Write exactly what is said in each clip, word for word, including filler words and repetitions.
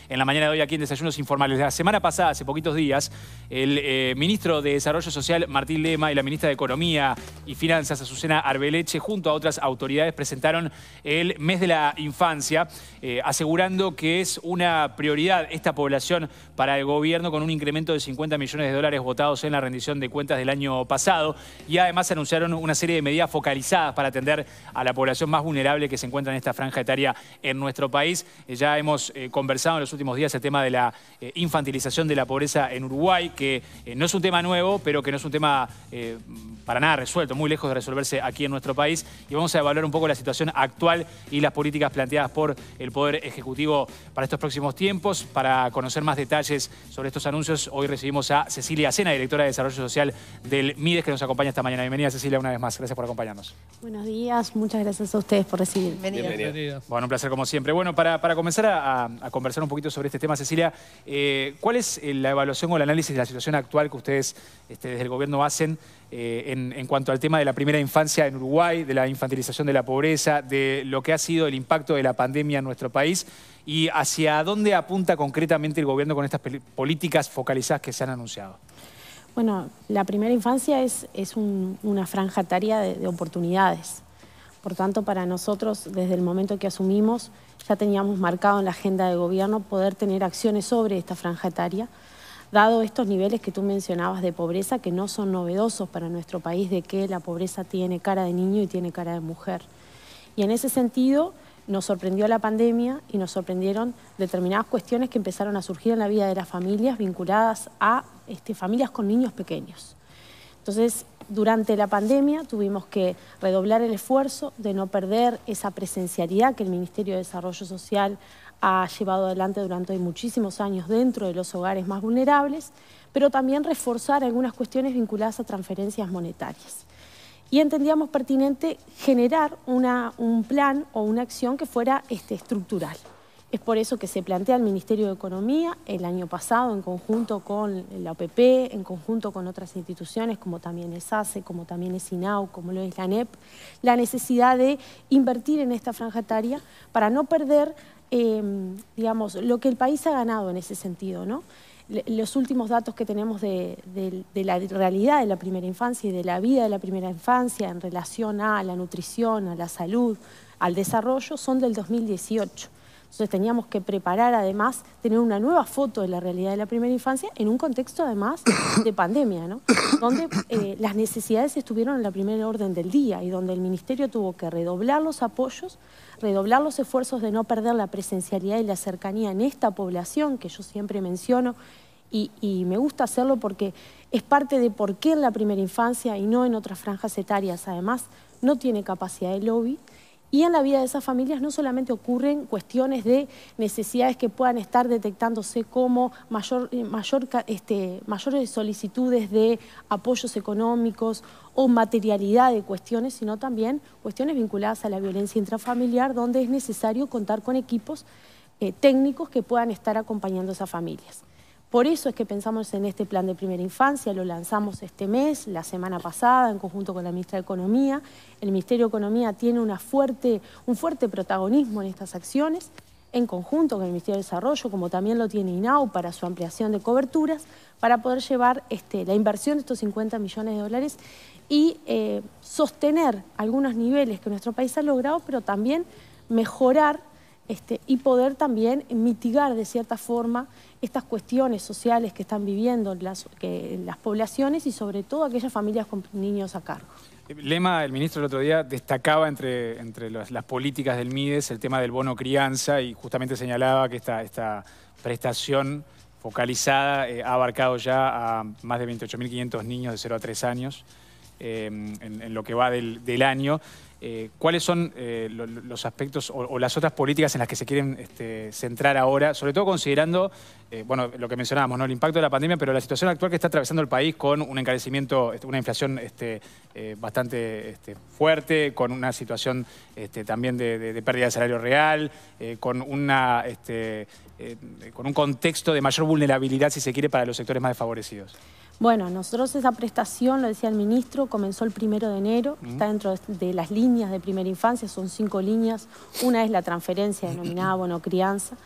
en la mañana de hoy aquí en Desayunos Informales. La semana pasada, hace poquitos días, el eh, ministro de Desarrollo Social, Martín Lema, y la ministra de Economía y Finanzas, Azucena Arbeleche, junto a otras autoridades, presentaron el mes de la infancia, eh, asegurando que es una prioridad esta población para el gobierno, con un incremento de cincuenta millones de dólares votados en la rendición de cuentas del año pasado. Y además anunciaron una serie de medidas focalizadas para atender a la población más vulnerable que se encuentra en esta franja etaria en nuestro país. Eh, ya hemos eh, conversado en los últimos días el tema de la eh, infantilización de la pobreza en Uruguay, que eh, no es un tema nuevo, pero que no es un tema eh, para nada resuelto, muy lejos de resolverse aquí en nuestro país. Y vamos a evaluar un poco la situación actual y las políticas planteadas por el Poder Ejecutivo para estos próximos tiempos. Para conocer más detalles sobre estos anuncios, hoy recibimos a Cecilia Sena, directora de Desarrollo Social del MIDES, que nos acompaña esta mañana. Bienvenida, Cecilia, una vez más. Gracias por acompañarnos. Buenos días, muchas gracias a ustedes por recibirme. Bienvenida. Bienvenida. Bueno, un placer como siempre. Bueno, para, para comenzar a, a conversar un poquito sobre este tema, Cecilia, eh, ¿cuál es la evaluación o el análisis de la situación actual que ustedes este, desde el gobierno hacen eh, en, en cuanto al tema de la primera infancia en Uruguay, de la infantilización de la pobreza, de lo que ha sido el impacto de la pandemia en nuestro país y hacia dónde apunta concretamente el gobierno con estas políticas focalizadas que se han anunciado? Bueno, la primera infancia es, es un, una franja etaria de, de oportunidades. Por tanto, para nosotros, desde el momento que asumimos, ya teníamos marcado en la agenda de gobierno poder tener acciones sobre esta franja etaria, dado estos niveles que tú mencionabas de pobreza, que no son novedosos para nuestro país, de que la pobreza tiene cara de niño y tiene cara de mujer. Y en ese sentido, nos sorprendió la pandemia y nos sorprendieron determinadas cuestiones que empezaron a surgir en la vida de las familias vinculadas a este, familias con niños pequeños. Entonces, durante la pandemia tuvimos que redoblar el esfuerzo de no perder esa presencialidad que el Ministerio de Desarrollo Social ha llevado adelante durante muchísimos años dentro de los hogares más vulnerables, pero también reforzar algunas cuestiones vinculadas a transferencias monetarias. Y entendíamos pertinente generar una, un plan o una acción que fuera este, estructural. Es por eso que se plantea el Ministerio de Economía el año pasado, en conjunto con la O P P, en conjunto con otras instituciones como también es A C E, como también es INAU, como lo es la ANEP, la necesidad de invertir en esta franja etaria para no perder, eh, digamos, lo que el país ha ganado en ese sentido, ¿no? Los últimos datos que tenemos de, de, de la realidad de la primera infancia y de la vida de la primera infancia en relación a la nutrición, a la salud, al desarrollo, son del dos mil dieciocho. Entonces teníamos que preparar además, tener una nueva foto de la realidad de la primera infancia en un contexto además de pandemia, ¿no? Donde eh, las necesidades estuvieron en la primera orden del día y donde el Ministerio tuvo que redoblar los apoyos, redoblar los esfuerzos de no perder la presencialidad y la cercanía en esta población que yo siempre menciono y, y me gusta hacerlo porque es parte de por qué en la primera infancia y no en otras franjas etarias además no tiene capacidad de lobby. Y en la vida de esas familias no solamente ocurren cuestiones de necesidades que puedan estar detectándose como mayor, mayor, este, mayores solicitudes de apoyos económicos o materialidad de cuestiones, sino también cuestiones vinculadas a la violencia intrafamiliar, donde es necesario contar con equipos eh, técnicos que puedan estar acompañando a esas familias. Por eso es que pensamos en este plan de primera infancia, lo lanzamos este mes, la semana pasada, en conjunto con la ministra de Economía. El Ministerio de Economía tiene una fuerte, un fuerte protagonismo en estas acciones, en conjunto con el Ministerio de Desarrollo, como también lo tiene INAU para su ampliación de coberturas, para poder llevar este, la inversión de estos cincuenta millones de dólares y eh, sostener algunos niveles que nuestro país ha logrado, pero también mejorar Este, y poder también mitigar de cierta forma estas cuestiones sociales que están viviendo las, que, las poblaciones y sobre todo aquellas familias con niños a cargo. Lema, el ministro, el otro día destacaba entre, entre las, las políticas del MIDES el tema del bono crianza y justamente señalaba que esta, esta prestación focalizada eh, ha abarcado ya a más de veintiocho mil quinientos niños de cero a tres años eh, en, en lo que va del, del año. Eh, ¿Cuáles son eh, lo, los aspectos o, o las otras políticas en las que se quieren este, centrar ahora? Sobre todo considerando, eh, bueno, lo que mencionábamos, ¿no? El impacto de la pandemia, pero la situación actual que está atravesando el país con un encarecimiento, una inflación este, eh, bastante este, fuerte, con una situación este, también de, de, de pérdida de salario real, eh, con, una, este, eh, con un contexto de mayor vulnerabilidad, si se quiere, para los sectores más desfavorecidos. Bueno, nosotros esa prestación, lo decía el ministro, comenzó el primero de enero, uh-huh. Está dentro de las líneas de primera infancia, son cinco líneas. Una es la transferencia denominada bono crianza,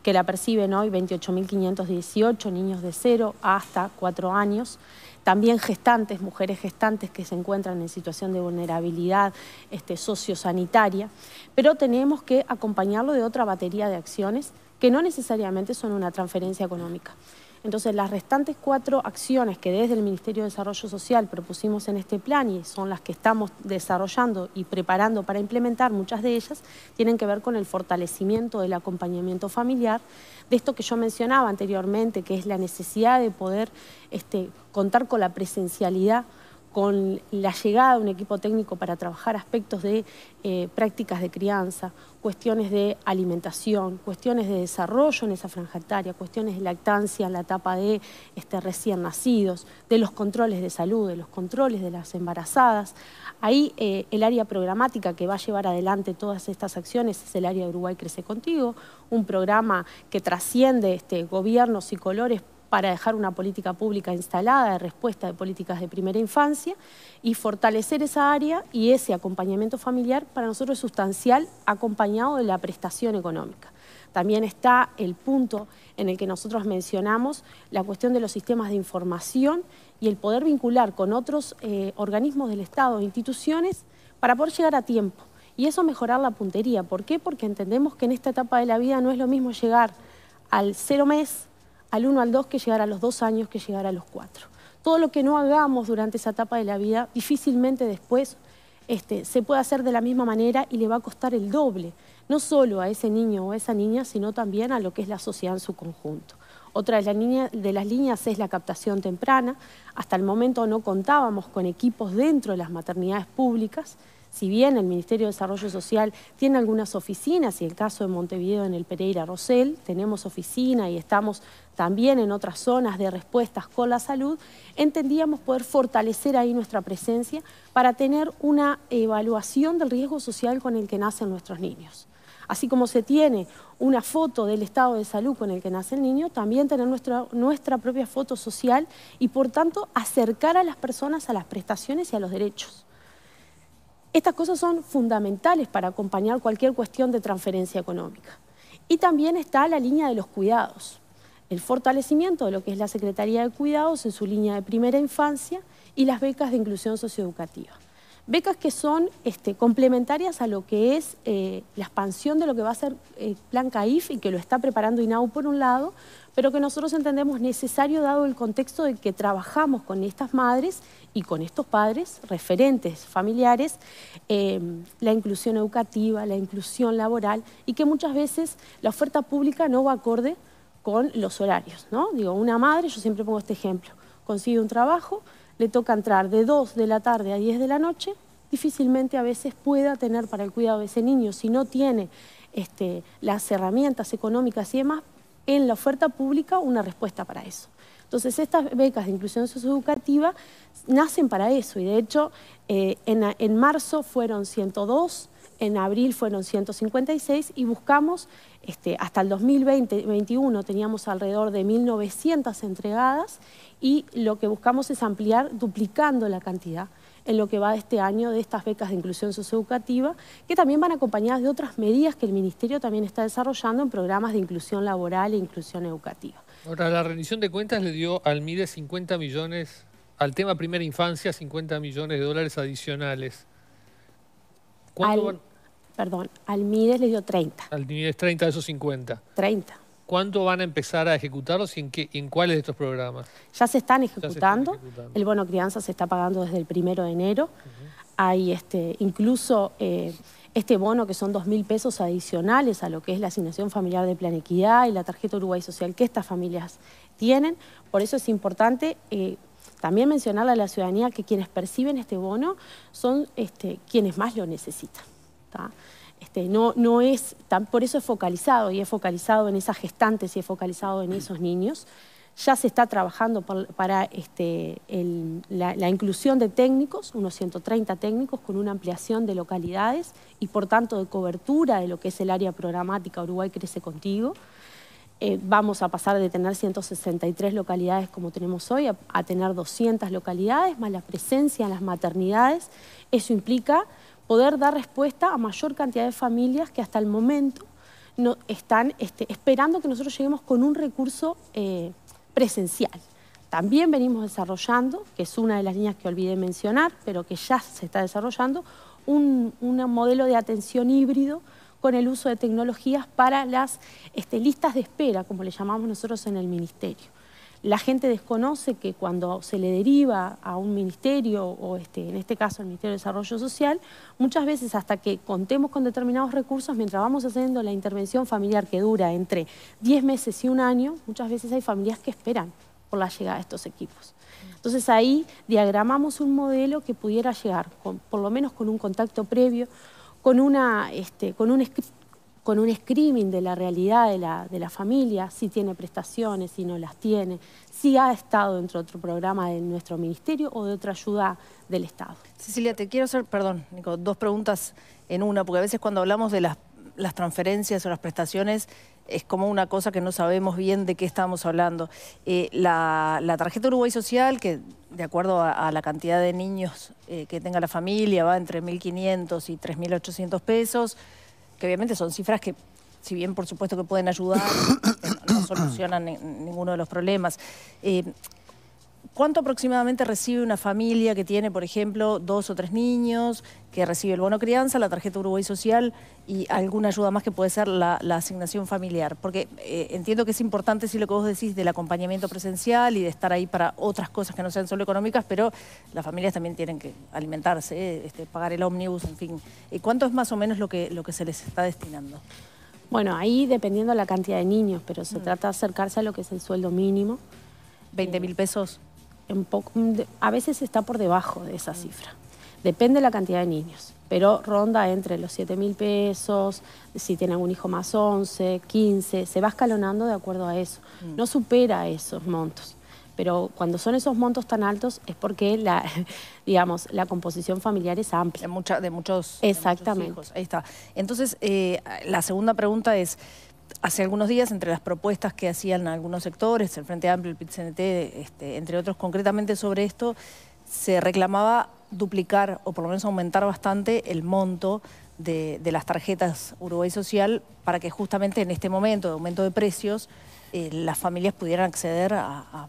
que la perciben hoy veintiocho mil quinientos dieciocho niños de cero hasta cuatro años. También gestantes, mujeres gestantes que se encuentran en situación de vulnerabilidad este, sociosanitaria. Pero tenemos que acompañarlo de otra batería de acciones que no necesariamente son una transferencia económica. Entonces, las restantes cuatro acciones que desde el Ministerio de Desarrollo Social propusimos en este plan y son las que estamos desarrollando y preparando para implementar, muchas de ellas tienen que ver con el fortalecimiento del acompañamiento familiar, de esto que yo mencionaba anteriormente, que es la necesidad de poder este, contar con la presencialidad, con la llegada de un equipo técnico para trabajar aspectos de eh, prácticas de crianza, cuestiones de alimentación, cuestiones de desarrollo en esa franja etaria, cuestiones de lactancia en la etapa de este, recién nacidos, de los controles de salud, de los controles de las embarazadas. Ahí eh, el área programática que va a llevar adelante todas estas acciones es el área de Uruguay Crece Contigo, un programa que trasciende este, gobiernos y colores para dejar una política pública instalada de respuesta de políticas de primera infancia y fortalecer esa área y ese acompañamiento familiar para nosotros es sustancial, acompañado de la prestación económica. También está el punto en el que nosotros mencionamos la cuestión de los sistemas de información y el poder vincular con otros eh, organismos del Estado e instituciones para poder llegar a tiempo. Y eso mejorar la puntería. ¿Por qué? Porque entendemos que en esta etapa de la vida no es lo mismo llegar al cero mes, al uno, al dos, que llegar a los dos años, que llegar a los cuatro. Todo lo que no hagamos durante esa etapa de la vida, difícilmente después este, se puede hacer de la misma manera y le va a costar el doble, no solo a ese niño o a esa niña, sino también a lo que es la sociedad en su conjunto. Otra de, la niña, de las líneas es la captación temprana. Hasta el momento no contábamos con equipos dentro de las maternidades públicas. Si bien el Ministerio de Desarrollo Social tiene algunas oficinas, y el caso de Montevideo en el Pereira Rosell, tenemos oficina y estamos también en otras zonas de respuestas con la salud, entendíamos poder fortalecer ahí nuestra presencia para tener una evaluación del riesgo social con el que nacen nuestros niños. Así como se tiene una foto del estado de salud con el que nace el niño, también tener nuestra, nuestra propia foto social y, por tanto, acercar a las personas a las prestaciones y a los derechos. Estas cosas son fundamentales para acompañar cualquier cuestión de transferencia económica. Y también está la línea de los cuidados, el fortalecimiento de lo que es la Secretaría de Cuidados en su línea de primera infancia y las becas de inclusión socioeducativa. Becas que son este, complementarias a lo que es eh, la expansión de lo que va a ser el Plan C A I F y que lo está preparando INAU por un lado, pero que nosotros entendemos necesario dado el contexto de que trabajamos con estas madres y con estos padres, referentes familiares, eh, la inclusión educativa, la inclusión laboral y que muchas veces la oferta pública no va acorde con los horarios, ¿no? Digo, una madre, yo siempre pongo este ejemplo, consigue un trabajo, le toca entrar de dos de la tarde a diez de la noche, difícilmente a veces pueda tener para el cuidado de ese niño, si no tiene este, las herramientas económicas y demás, en la oferta pública una respuesta para eso. Entonces, estas becas de inclusión socioeducativa nacen para eso y de hecho eh, en, en marzo fueron ciento dos, en abril fueron ciento cincuenta y seis y buscamos, este, hasta el dos mil veinte veintiuno teníamos alrededor de mil novecientas entregadas y lo que buscamos es ampliar duplicando la cantidad en lo que va de este año de estas becas de inclusión socioeducativa, que también van acompañadas de otras medidas que el Ministerio también está desarrollando en programas de inclusión laboral e inclusión educativa. Ahora, la rendición de cuentas le dio al M I D E cincuenta millones, al tema primera infancia, cincuenta millones de dólares adicionales. ¿Cuánto al, van? Perdón, al M I D E S le dio treinta. Al M I D E S treinta de esos cincuenta. treinta. ¿Cuánto van a empezar a ejecutarlos y en, qué, en cuáles de estos programas? Ya se están ejecutando. Se están ejecutando. El bono crianza se está pagando desde el primero de enero. Uh-huh. Hay este, incluso eh, este bono que son dos mil pesos adicionales a lo que es la asignación familiar de Plan Equidad y la tarjeta Uruguay Social que estas familias tienen. Por eso es importante eh, también mencionarle a la ciudadanía que quienes perciben este bono son este, quienes más lo necesitan, ¿tá? Este, no, no es, tan, por eso es focalizado y es focalizado en esas gestantes y es focalizado en esos niños. Ya se está trabajando por, para este, el, la, la inclusión de técnicos, unos ciento treinta técnicos con una ampliación de localidades y por tanto de cobertura de lo que es el área programática Uruguay Crece Contigo. Eh, vamos a pasar de tener ciento sesenta y tres localidades como tenemos hoy a, a tener doscientas localidades, más la presencia en las maternidades. Eso implica poder dar respuesta a mayor cantidad de familias que hasta el momento no, están este, esperando que nosotros lleguemos con un recurso eh, presencial. También venimos desarrollando, que es una de las líneas que olvidé mencionar, pero que ya se está desarrollando, un, un modelo de atención híbrido con el uso de tecnologías para las este, listas de espera, como le llamamos nosotros en el ministerio. La gente desconoce que cuando se le deriva a un ministerio, o este, en este caso el Ministerio de Desarrollo Social, muchas veces hasta que contemos con determinados recursos, mientras vamos haciendo la intervención familiar que dura entre diez meses y un año, muchas veces hay familias que esperan por la llegada de estos equipos. Entonces ahí diagramamos un modelo que pudiera llegar, con, por lo menos con un contacto previo, con, una, este, con, un, con un screening de la realidad de la, de la familia, si tiene prestaciones, si no las tiene, si ha estado dentro de otro programa de nuestro ministerio o de otra ayuda del Estado. Cecilia, te quiero hacer, perdón, Nico, dos preguntas en una, porque a veces cuando hablamos de las, las transferencias o las prestaciones, es como una cosa que no sabemos bien de qué estamos hablando. Eh, la, la tarjeta Uruguay Social, que de acuerdo a, a la cantidad de niños eh, que tenga la familia, va entre mil quinientos y tres mil ochocientos pesos, que obviamente son cifras que, si bien por supuesto que pueden ayudar, no, no solucionan ni, ninguno de los problemas. Eh, ¿Cuánto aproximadamente recibe una familia que tiene, por ejemplo, dos o tres niños, que recibe el bono crianza, la tarjeta Uruguay Social y alguna ayuda más que puede ser la, la asignación familiar? Porque eh, entiendo que es importante, sí, lo que vos decís del acompañamiento presencial y de estar ahí para otras cosas que no sean solo económicas, pero las familias también tienen que alimentarse, eh, este, pagar el ómnibus, en fin. ¿Cuánto es más o menos lo que, lo que se les está destinando? Bueno, ahí dependiendo de la cantidad de niños, pero se mm. trata de acercarse a lo que es el sueldo mínimo. ¿veinte mil pesos? Un poco, a veces está por debajo de esa cifra. Depende de la cantidad de niños, pero ronda entre los siete mil pesos, si tienen un hijo más once, quince, se va escalonando de acuerdo a eso. No supera esos montos, pero cuando son esos montos tan altos es porque la, digamos, la composición familiar es amplia. De, mucha, de, muchos, Exactamente. de muchos hijos. Ahí está. Entonces, eh, la segunda pregunta es, hace algunos días, entre las propuestas que hacían algunos sectores, el Frente Amplio, el P I T C N T, este, entre otros, concretamente sobre esto, se reclamaba duplicar o por lo menos aumentar bastante el monto de, de las tarjetas Uruguay Social para que justamente en este momento de aumento de precios eh, las familias pudieran acceder a, a,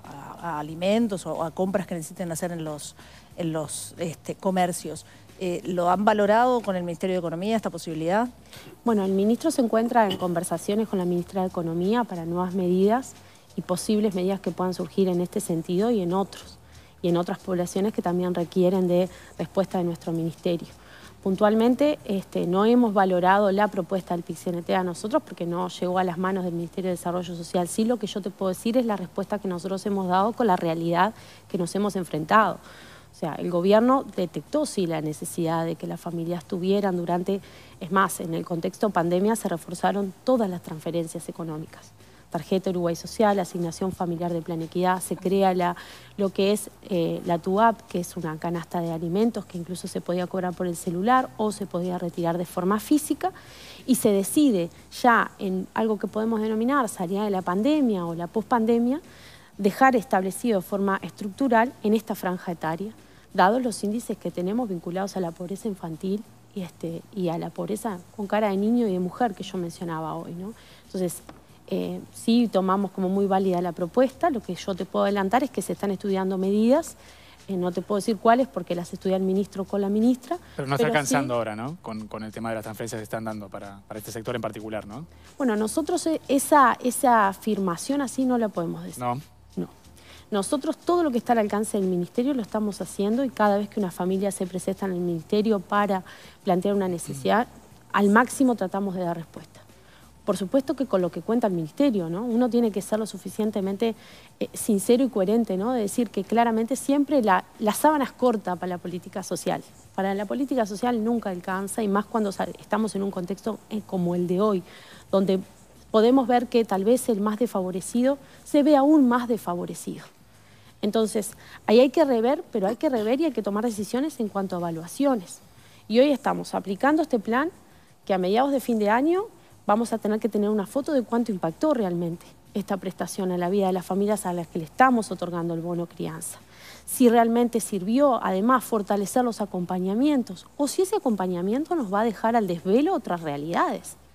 a, a alimentos o a compras que necesiten hacer en los, en los este, comercios. Eh, ¿Lo han valorado con el Ministerio de Economía esta posibilidad? Bueno, el ministro se encuentra en conversaciones con la ministra de Economía para nuevas medidas y posibles medidas que puedan surgir en este sentido y en otros, y en otras poblaciones que también requieren de respuesta de nuestro ministerio. Puntualmente este, no hemos valorado la propuesta del P I C N T a nosotros porque no llegó a las manos del Ministerio de Desarrollo Social. Sí, lo que yo te puedo decir es la respuesta que nosotros hemos dado con la realidad que nos hemos enfrentado. O sea, el gobierno detectó sí la necesidad de que las familias tuvieran durante, es más, en el contexto pandemia se reforzaron todas las transferencias económicas. Tarjeta Uruguay Social, asignación familiar de Plan Equidad, se crea la, lo que es eh, la TUAP, que es una canasta de alimentos que incluso se podía cobrar por el celular o se podía retirar de forma física y se decide ya en algo que podemos denominar salida de la pandemia o la pospandemia, dejar establecido de forma estructural en esta franja etaria, dados los índices que tenemos vinculados a la pobreza infantil y, este, y a la pobreza con cara de niño y de mujer que yo mencionaba hoy, ¿no? Entonces, eh, sí tomamos como muy válida la propuesta. Lo que yo te puedo adelantar es que se están estudiando medidas, eh, no te puedo decir cuáles porque las estudia el ministro con la ministra. Pero no está pero alcanzando sí, ahora, ¿no? Con, con el tema de las transferencias que están dando para, para este sector en particular, ¿no? Bueno, nosotros esa, esa afirmación así no la podemos decir. No. No. Nosotros todo lo que está al alcance del ministerio lo estamos haciendo y cada vez que una familia se presenta en el ministerio para plantear una necesidad, mm. al máximo tratamos de dar respuesta. Por supuesto que con lo que cuenta el ministerio, ¿no? Uno tiene que ser lo suficientemente eh, sincero y coherente, ¿no? De decir que claramente siempre la, la sábana es corta para la política social. Para la política social nunca alcanza y más cuando estamos en un contexto eh, como el de hoy, donde podemos ver que tal vez el más desfavorecido se ve aún más desfavorecido. Entonces, ahí hay que rever, pero hay que rever y hay que tomar decisiones en cuanto a evaluaciones. Y hoy estamos aplicando este plan que a mediados de fin de año vamos a tener que tener una foto de cuánto impactó realmente esta prestación a la vida de las familias a las que le estamos otorgando el bono crianza. Si realmente sirvió, además, fortalecer los acompañamientos o si ese acompañamiento nos va a dejar al desvelo otras realidades.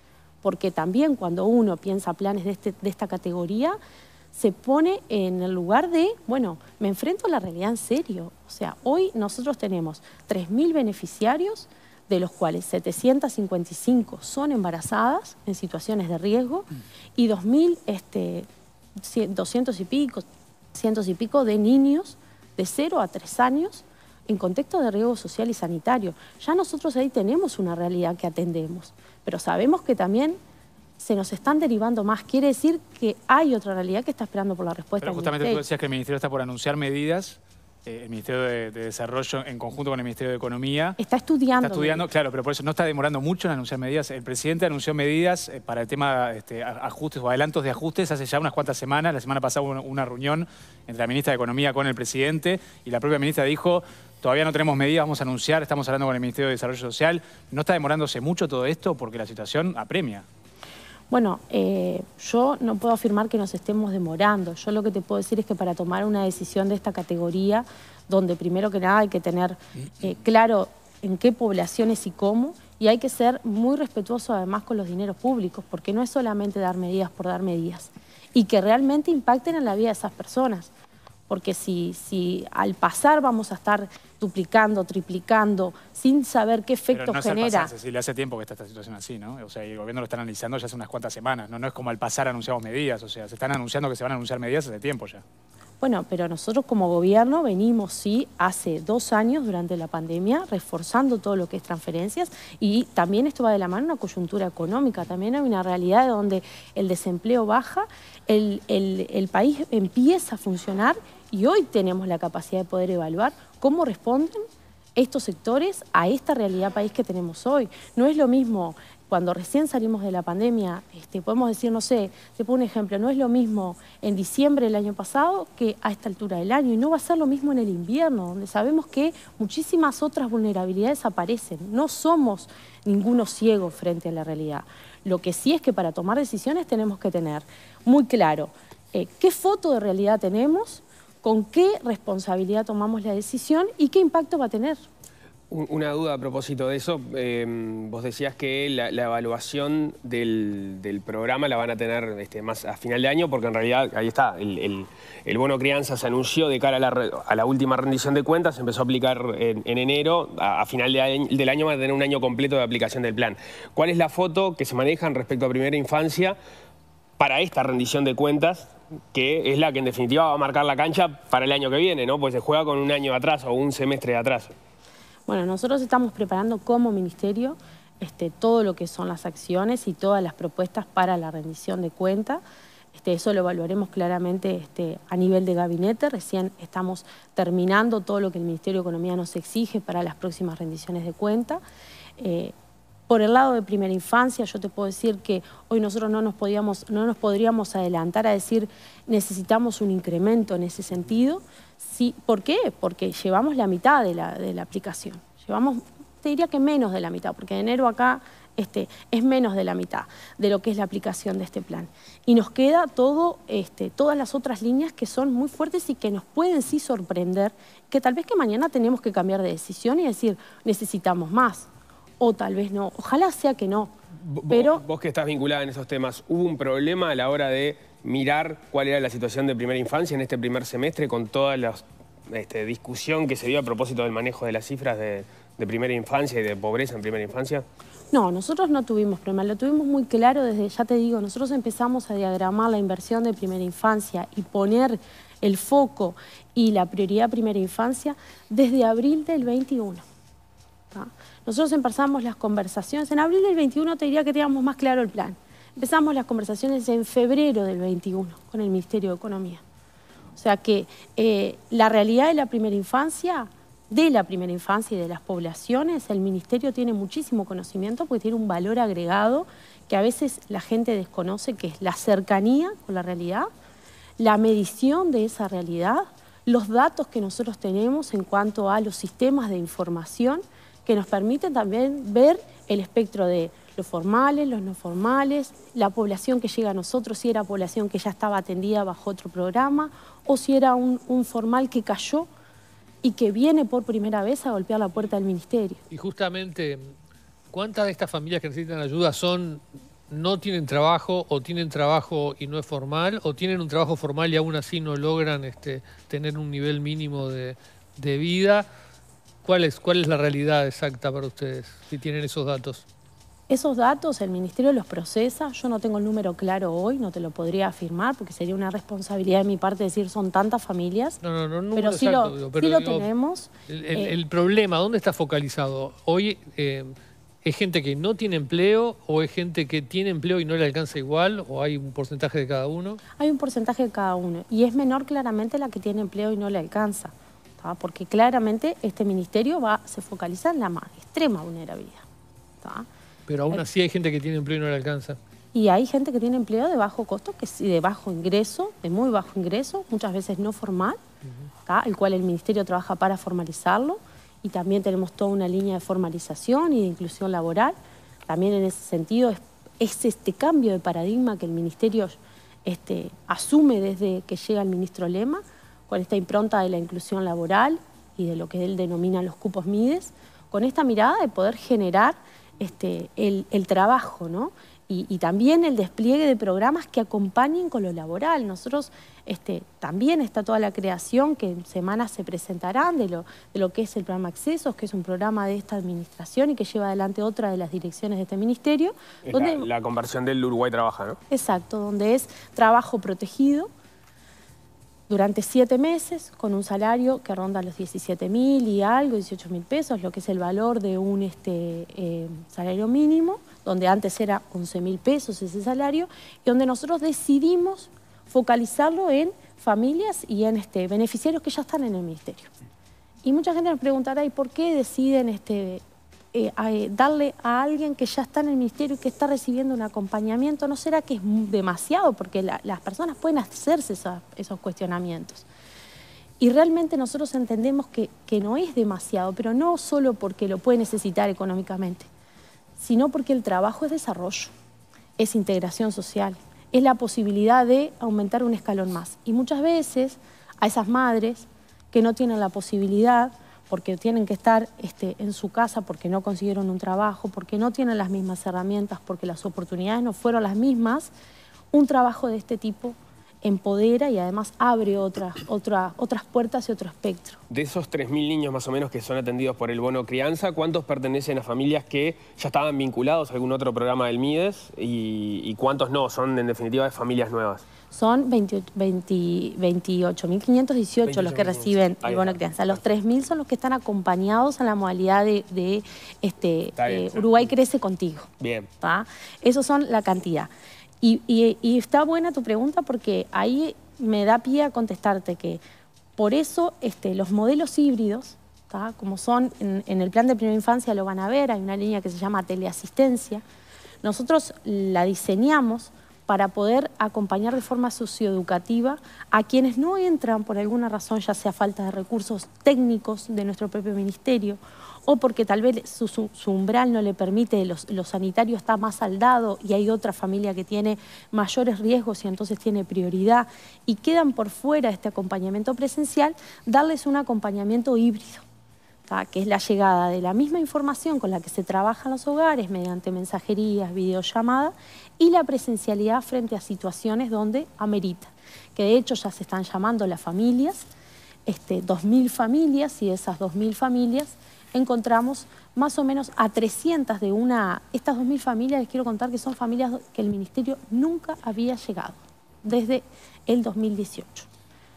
porque también cuando uno piensa planes de, este, de esta categoría, se pone en el lugar de, bueno, me enfrento a la realidad en serio. O sea, hoy nosotros tenemos tres mil beneficiarios, de los cuales setecientas cincuenta y cinco son embarazadas en situaciones de riesgo y dos mil, este, doscientos y pico, cientos y pico de niños de cero a tres años en contexto de riesgo social y sanitario. Ya nosotros ahí tenemos una realidad que atendemos, pero sabemos que también se nos están derivando más. Quiere decir que hay otra realidad que está esperando por la respuesta Pero del justamente Ministerio. tú decías que el Ministerio está por anunciar medidas, eh, el Ministerio de, de Desarrollo en conjunto con el Ministerio de Economía. Está estudiando. Está estudiando, claro, pero por eso no está demorando mucho en anunciar medidas. El presidente anunció medidas eh, para el tema este, ajustes o adelantos de ajustes hace ya unas cuantas semanas. La semana pasada hubo una reunión entre la ministra de Economía con el presidente y la propia ministra dijo: todavía no tenemos medidas, vamos a anunciar, estamos hablando con el Ministerio de Desarrollo Social. ¿No está demorándose mucho todo esto? Porque la situación apremia. Bueno, eh, yo no puedo afirmar que nos estemos demorando. Yo lo que te puedo decir es que para tomar una decisión de esta categoría, donde primero que nada hay que tener eh, claro en qué poblaciones y cómo, y hay que ser muy respetuoso además con los dineros públicos, porque no es solamente dar medidas por dar medidas, y que realmente impacten en la vida de esas personas. Porque si, si al pasar vamos a estar duplicando, triplicando, sin saber qué efecto Pero no genera... Es al pasar, Cecilia, hace tiempo que está esta situación así, ¿no? O sea, el gobierno lo está analizando ya hace unas cuantas semanas, ¿no? No es como al pasar anunciamos medidas, o sea, se están anunciando que se van a anunciar medidas hace tiempo ya. Bueno, pero nosotros como gobierno venimos, sí, hace dos años durante la pandemia, reforzando todo lo que es transferencias, y también esto va de la mano una coyuntura económica, también hay una realidad donde el desempleo baja, el, el, el país empieza a funcionar y hoy tenemos la capacidad de poder evaluar cómo responden estos sectores a esta realidad país que tenemos hoy. No es lo mismo cuando recién salimos de la pandemia, este, podemos decir, no sé, te pongo un ejemplo, no es lo mismo en diciembre del año pasado que a esta altura del año, y no va a ser lo mismo en el invierno, donde sabemos que muchísimas otras vulnerabilidades aparecen. No somos ninguno ciego frente a la realidad. Lo que sí es que para tomar decisiones tenemos que tener muy claro eh, qué foto de realidad tenemos, con qué responsabilidad tomamos la decisión y qué impacto va a tener. Una duda a propósito de eso, eh, vos decías que la, la evaluación del, del programa la van a tener este, más a final de año, porque en realidad, ahí está, el, el, el bono crianza se anunció de cara a la, a la última rendición de cuentas, se empezó a aplicar en, en enero, a, a final de año, del año va a tener un año completo de aplicación del plan. ¿Cuál es la foto que se maneja respecto a primera infancia para esta rendición de cuentas, que es la que en definitiva va a marcar la cancha para el año que viene, ¿no? Pues se juega con un año de atraso o un semestre de atraso? Bueno, nosotros estamos preparando como ministerio este, todo lo que son las acciones y todas las propuestas para la rendición de cuenta. Este, eso lo evaluaremos claramente este, a nivel de gabinete. Recién estamos terminando todo lo que el Ministerio de Economía nos exige para las próximas rendiciones de cuenta. Eh, Por el lado de primera infancia, yo te puedo decir que hoy nosotros no nos, podíamos, no nos podríamos adelantar a decir necesitamos un incremento en ese sentido. Sí, ¿por qué? Porque llevamos la mitad de la, de la aplicación. Llevamos, te diría que menos de la mitad, porque de enero acá este, es menos de la mitad de lo que es la aplicación de este plan. Y nos queda todo, este, todas las otras líneas que son muy fuertes y que nos pueden sí sorprender, que tal vez que mañana tenemos que cambiar de decisión y decir necesitamos más. O tal vez no, ojalá sea que no, pero... Vos, vos que estás vinculada en esos temas, ¿hubo un problema a la hora de mirar cuál era la situación de primera infancia en este primer semestre con toda la este, discusión que se dio a propósito del manejo de las cifras de, de primera infancia y de pobreza en primera infancia? No, nosotros no tuvimos problema, lo tuvimos muy claro desde, ya te digo, nosotros empezamos a diagramar la inversión de primera infancia y poner el foco y la prioridad primera infancia desde abril del veintiuno. ¿tá? Nosotros empezamos las conversaciones, en abril del veintiuno te diría que teníamos más claro el plan. Empezamos las conversaciones en febrero del veintiuno con el Ministerio de Economía. O sea que eh, la realidad de la primera infancia, de la primera infancia y de las poblaciones, el Ministerio tiene muchísimo conocimiento porque tiene un valor agregado que a veces la gente desconoce, que es la cercanía con la realidad, la medición de esa realidad, los datos que nosotros tenemos en cuanto a los sistemas de información que nos permiten también ver el espectro de los formales, los no formales, la población que llega a nosotros, si era población que ya estaba atendida bajo otro programa o si era un, un formal que cayó y que viene por primera vez a golpear la puerta del Ministerio. Y justamente, ¿cuántas de estas familias que necesitan ayuda son no tienen trabajo o tienen trabajo y no es formal, o tienen un trabajo formal y aún así no logran este, tener un nivel mínimo de, de vida. ¿Cuál es, ¿Cuál es la realidad exacta para ustedes, si tienen esos datos? Esos datos el Ministerio los procesa. Yo no tengo el número claro hoy, no te lo podría afirmar porque sería una responsabilidad de mi parte decir son tantas familias. No, no, no, no pero sí exacto, lo, digo, pero sí lo digo, tenemos. El, el, eh, el problema, ¿dónde está focalizado? Hoy eh, ¿es gente que no tiene empleo o es gente que tiene empleo y no le alcanza igual? ¿O hay un porcentaje de cada uno? Hay un porcentaje de cada uno y es menor claramente la que tiene empleo y no le alcanza, ¿tá? Porque claramente este ministerio va, se focaliza en la más extrema vulnerabilidad, ¿tá? Pero aún así hay gente que tiene empleo y no le alcanza. Y hay gente que tiene empleo de bajo costo, que sí, de bajo ingreso, de muy bajo ingreso, muchas veces no formal, ¿tá? El cual el ministerio trabaja para formalizarlo. Y también tenemos toda una línea de formalización y de inclusión laboral. También en ese sentido es, es este cambio de paradigma que el ministerio este, asume desde que llega el ministro Lema, con esta impronta de la inclusión laboral y de lo que él denomina los cupos MIDES, con esta mirada de poder generar este, el, el trabajo, ¿no? Y, y también el despliegue de programas que acompañen con lo laboral. Nosotros este, también está toda la creación que en semanas se presentarán de lo, de lo que es el programa Accesos, que es un programa de esta administración y que lleva adelante otra de las direcciones de este ministerio. Es donde, la, la conversión del Uruguay Trabaja, ¿no? Exacto, donde es trabajo protegido durante siete meses con un salario que ronda los diecisiete mil y algo, dieciocho mil pesos, lo que es el valor de un este, eh, salario mínimo, donde antes era once mil pesos ese salario, y donde nosotros decidimos focalizarlo en familias y en este, beneficiarios que ya están en el ministerio. Y mucha gente nos preguntará, ¿y por qué deciden este, eh, a, eh, darle a alguien que ya está en el ministerio y que está recibiendo un acompañamiento? ¿No será que es demasiado? Porque la, las personas pueden hacerse esa, esos cuestionamientos. Y realmente nosotros entendemos que, que no es demasiado, pero no solo porque lo puede necesitar económicamente, sino porque el trabajo es desarrollo, es integración social, es la posibilidad de aumentar un escalón más. Y muchas veces a esas madres que no tienen la posibilidad, porque tienen que estar este, en su casa porque no consiguieron un trabajo, porque no tienen las mismas herramientas, porque las oportunidades no fueron las mismas, un trabajo de este tipo empodera y además abre otras, otras, otras puertas y otro espectro. De esos tres mil niños más o menos que son atendidos por el bono crianza, ¿cuántos pertenecen a familias que ya estaban vinculados a algún otro programa del MIDES y, y cuántos no? Son en definitiva de familias nuevas. Son veintiocho mil quinientos dieciocho los que reciben el bono crianza. Los tres mil son los que están acompañados en la modalidad de, de este, eh, Uruguay Crece Contigo. Bien. ¿Tá? Esos son la cantidad. Y, y, y está buena tu pregunta porque ahí me da pie a contestarte que por eso este, los modelos híbridos, ¿tá? Como son en, en el plan de primera infancia lo van a ver, hay una línea que se llama teleasistencia, nosotros la diseñamos para poder acompañar de forma socioeducativa a quienes no entran por alguna razón, ya sea falta de recursos técnicos de nuestro propio ministerio o porque tal vez su, su, su umbral no le permite, los, lo sanitario está más saldado y hay otra familia que tiene mayores riesgos y entonces tiene prioridad y quedan por fuera de este acompañamiento presencial, darles un acompañamiento híbrido, ¿tá? Que es la llegada de la misma información con la que se trabaja en los hogares mediante mensajerías, videollamadas y la presencialidad frente a situaciones donde amerita, que de hecho ya se están llamando las familias, este, dos mil familias, y de esas dos mil familias encontramos más o menos a trescientas de una... Estas dos mil familias, les quiero contar que son familias que el ministerio nunca había llegado desde el dos mil dieciocho.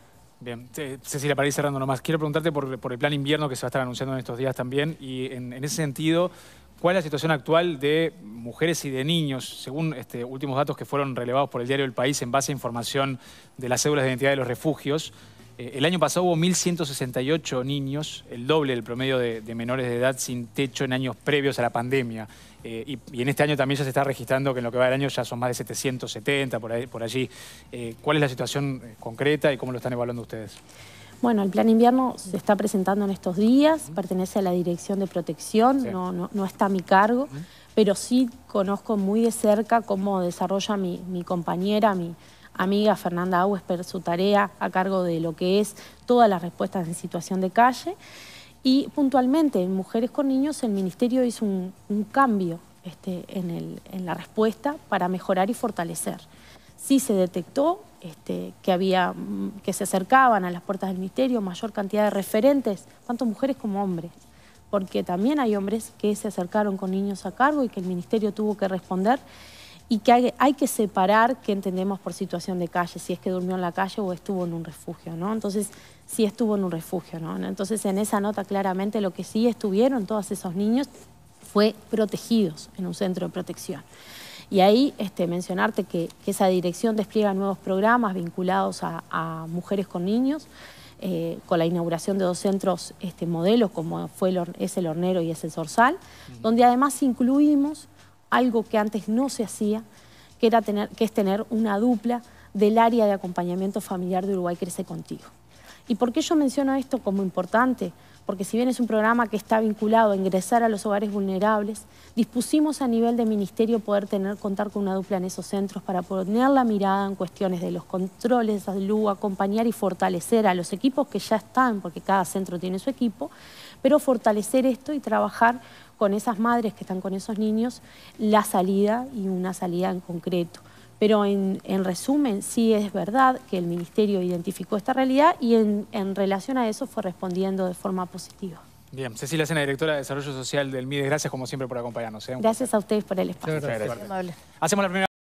Bien, Cecilia, para ir cerrando nomás, quiero preguntarte por, por el plan invierno que se va a estar anunciando en estos días también y en, en ese sentido, ¿cuál es la situación actual de mujeres y de niños, según este, últimos datos que fueron relevados por el diario El País en base a información de las cédulas de identidad de los refugios? Eh, el año pasado hubo mil ciento sesenta y ocho niños, el doble del promedio de, de menores de edad sin techo en años previos a la pandemia. Eh, y, y en este año también ya se está registrando que en lo que va del año ya son más de setecientos setenta por, ahí, por allí. Eh, ¿Cuál es la situación concreta y cómo lo están evaluando ustedes? Bueno, el plan invierno se está presentando en estos días, pertenece a la Dirección de Protección, sí. no, no, no está a mi cargo, uh-huh. pero sí conozco muy de cerca cómo desarrolla mi, mi compañera, mi amiga Fernanda Auesper, su tarea a cargo de lo que es todas las respuestas en situación de calle. Y puntualmente en Mujeres con Niños el Ministerio hizo un, un cambio este, en, el, en la respuesta para mejorar y fortalecer. Sí se detectó este, que, había, que se acercaban a las puertas del ministerio mayor cantidad de referentes, tanto mujeres como hombres, porque también hay hombres que se acercaron con niños a cargo y que el ministerio tuvo que responder, y que hay, hay que separar qué entendemos por situación de calle, si es que durmió en la calle o estuvo en un refugio, ¿no? Entonces, sí estuvo en un refugio, ¿no? Entonces, en esa nota claramente lo que sí estuvieron todos esos niños fue protegidos en un centro de protección. Y ahí este, mencionarte que, que esa dirección despliega nuevos programas vinculados a, a mujeres con niños, eh, con la inauguración de dos centros este, modelos, como fue el, es el Hornero y es el Zorzal, uh-huh. donde además incluimos algo que antes no se hacía, que, era tener, que es tener una dupla del área de acompañamiento familiar de Uruguay Crece Contigo. ¿Y por qué yo menciono esto como importante? Porque si bien es un programa que está vinculado a ingresar a los hogares vulnerables, dispusimos a nivel de ministerio poder tener, contar con una dupla en esos centros para poner la mirada en cuestiones de los controles de salud, acompañar y fortalecer a los equipos que ya están, porque cada centro tiene su equipo, pero fortalecer esto y trabajar con esas madres que están con esos niños, la salida y una salida en concreto. Pero en, en resumen, sí es verdad que el ministerio identificó esta realidad y en, en relación a eso fue respondiendo de forma positiva. Bien, Cecilia Sena, directora de Desarrollo Social del MIDES, gracias como siempre por acompañarnos. ¿eh? Gracias a ustedes por el espacio. Gracias. Gracias. Hacemos la primera